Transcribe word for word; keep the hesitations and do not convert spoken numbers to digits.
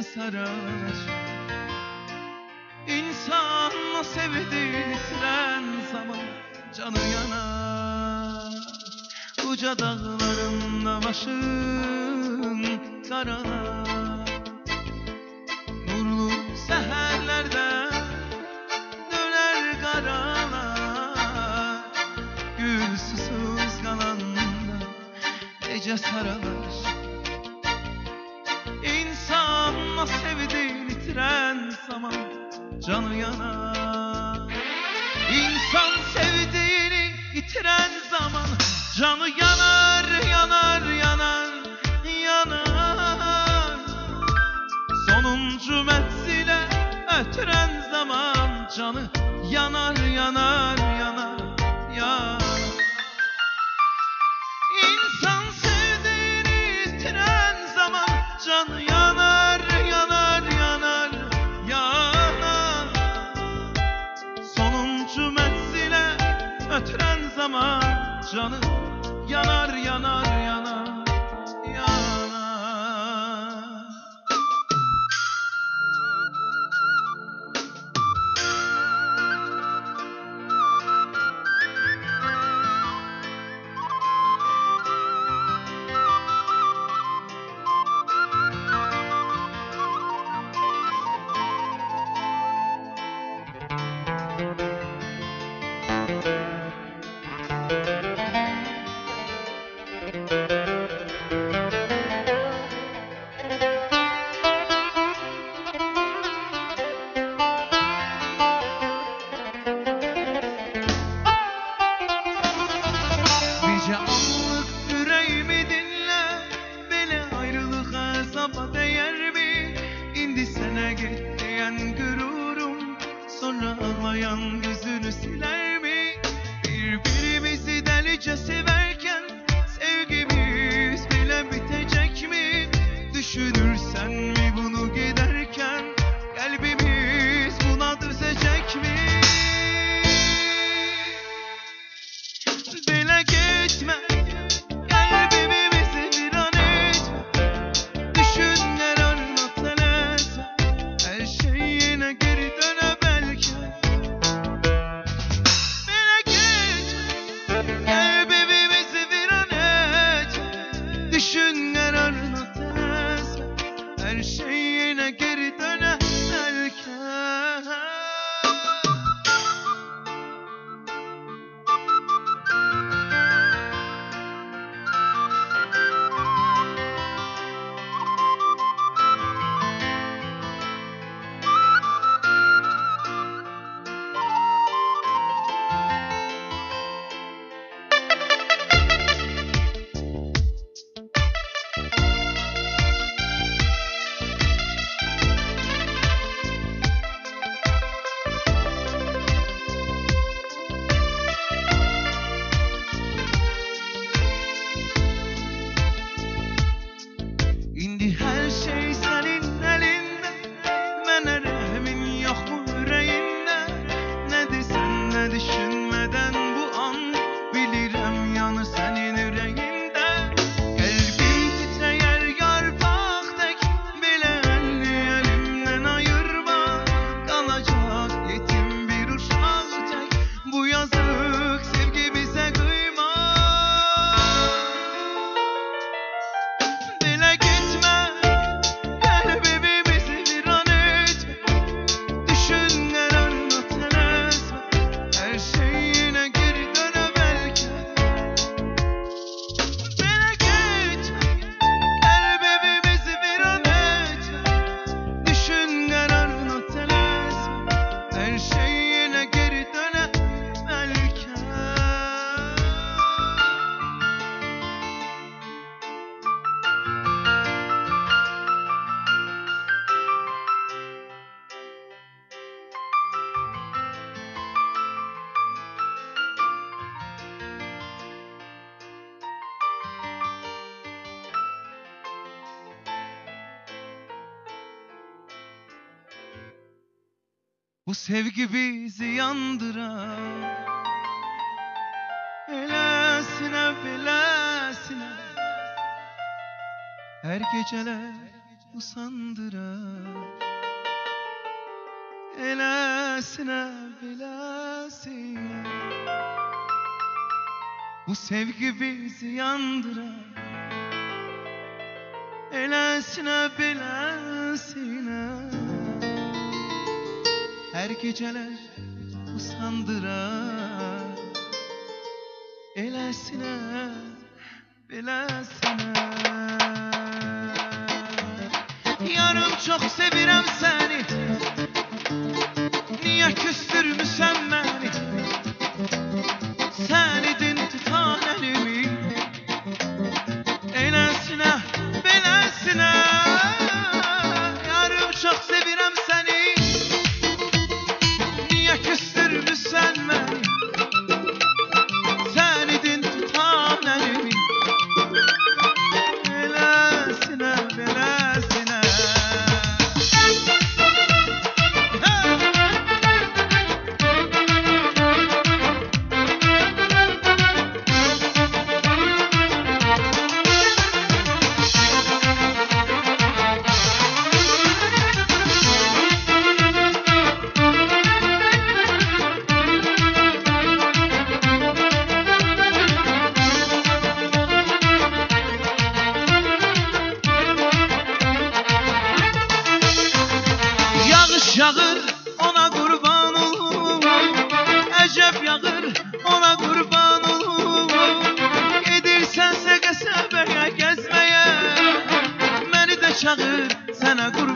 sarar. İnsanla sevdiren zaman canı yanar. Uca dağlarında başın karalar. Nurlu seherlerde döner karalar. Gül susuz kalanda gece saralar. İnsanla sevdiğini itiren zaman canı yanar. İnsan sevdiğini itiren zaman canı yanar, yanar, yanar, yanar. Sonuncu menzile ötüren zaman canı yanar, yanar, yanar, yanar. İnsan sevdiğini itiren zaman canı yanar, yanar, yanar, yanar. Sonuncu menzile ötüren zaman canı yanar, yanar, yanar, yanar. Nice anlık yüreğimi dinle, beni ayrılık hesaba değer mi? İndi sana git diyen gururum, sonra ağlayan gözünü siler mi? Birbirimizi delice severken sevgimiz bile bitecek mi? Düşünürsen mi bunu giderken kalbimiz buna düzecek mi? Dile gitme, kalbimizi bir an etme. Düşün yararına telesme, her şey yine geri döne belki. Dile gitme, kalbimizi bir an etme. Düşün yararına telesme, her şey yine geri döne belki. İndi her şey senin elinde, mənə rəhmin yok mu yüreğinde? Ne desen ne düşünmeden bu an bilirim yanı senin yüreğinde. Kalbim titreyer yarpak tek, bile elli elimden ayırma. Kalacak yetim bir uşak tek, bu yazık sevgi bize kıyma. Dile gitme, kalbimizi bir an etme. Düşün yararına telesme, her şey yine geri döne belki. Dile gitme, kalbimizi bir an etme. Düşün yararına telesme, her şey yine geri döne belki. Bu sevgi bizi yandırar, elesine belesine. Her geceler usandırar. Elesine bilesine bu sevgi bizi yandırar. Elesine bilesine her geceler usandırar. Elesine bilesine yarım çok sevirem seni, niye küstürmüşsen beni? Sen idin tutan elimi, elesine belesine. Yarım çok sevirem seni, niye küstürmüşsen beni? Sen idin tutan elimi, elesine belesine. Yağır ona kurban olum, əcəb yağır ona kurban olum. Gedirsən səqə səbəyə gəzməyə, məni də çağır sənə kurban.